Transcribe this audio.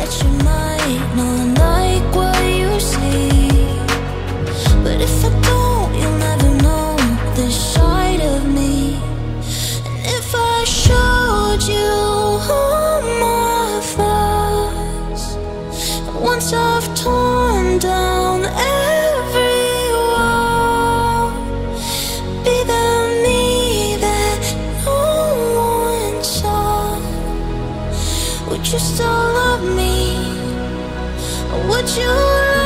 that you might not like what you see. But if I don't, you'll never know this side of me. And if I showed you all my flaws, once I've torn down every wall, be the me that no one saw. Would you still love me? Or would you